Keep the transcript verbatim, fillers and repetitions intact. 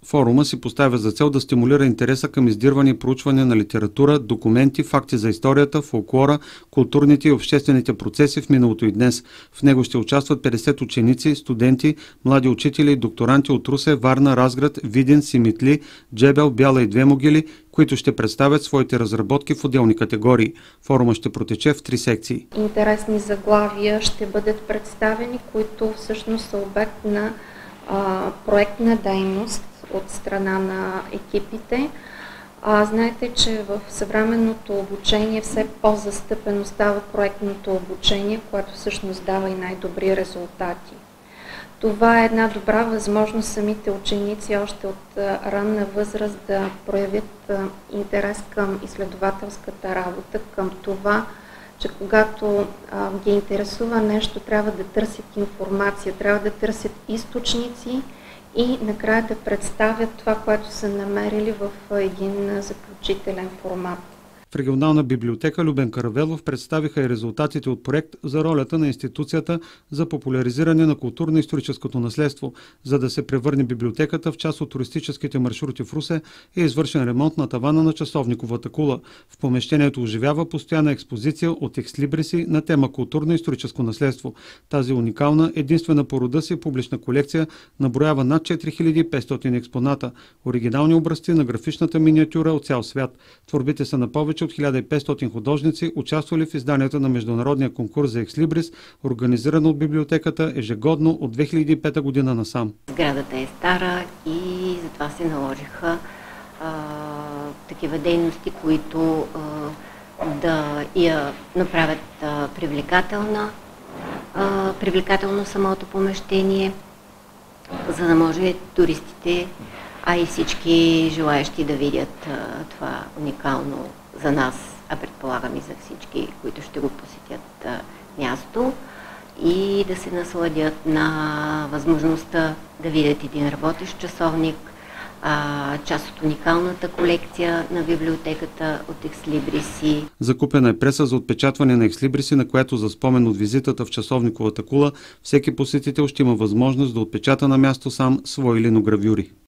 Форума си поставя за цел да стимулира интереса към издирване и проучване на литература, документи, факти за историята, фолклора, културните и обществените процеси в миналото и днес. В него ще участват петдесет ученици, студенти, млади учители и докторанти от Русе, Варна, Разград, Видин, Симитли, Джебел, Бяла и Две могили, които ще представят своите разработки в отделни категории. Форума ще протече в три секции. Интересни заглавия ще бъдат представени, които всъщност са обект на а, проектна дейност от страна на екипите. А, знаете, че в съвременното обучение все по-застъпено става проектното обучение, което всъщност дава и най-добри резултати. Това е една добра възможност самите ученици още от а, ранна възраст да проявят а, интерес към изследователската работа, към това, че когато а, ги интересува нещо, трябва да търсят информация, трябва да търсят източници и накрая да представят това, което са намерили в един заключителен формат. В регионална библиотека Любен Каравелов представиха и резултатите от проект за ролята на институцията за популяризиране на културно-историческото наследство. За да се превърне библиотеката в част от туристическите маршрути в Русе, е извършен ремонт на тавана на часовниковата кула. В помещението оживява постоянна експозиция от екслибриси на тема културно-историческо наследство. Тази уникална, единствена по рода си публична колекция наброява над четири хиляди и петстотин експоната, оригинални образци на графичната миниатюра от цял свят. Творбите са на повече от хиляда и петстотин художници, участвали в изданията на международния конкурс за екслибрис, организиран от библиотеката ежегодно от две хиляди и пета година насам. Сградата е стара и затова се наложиха а, такива дейности, които а, да я направят а, привлекателна, а, привлекателно самото помещение, за да може туристите, а и всички желаящи да видят а, това уникално за нас, а предполагам и за всички, които ще го посетят а, място, и да се насладят на възможността да видят един работещ часовник, а, част от уникалната колекция на библиотеката от екслибриси. Закупена е преса за отпечатване на екслибриси, на която за спомен от визитата в часовниковата кула всеки посетител ще има възможност да отпечата на място сам свои линогравюри.